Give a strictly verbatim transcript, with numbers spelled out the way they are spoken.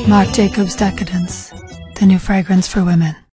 Marc Jacobs Decadence, the new fragrance for women.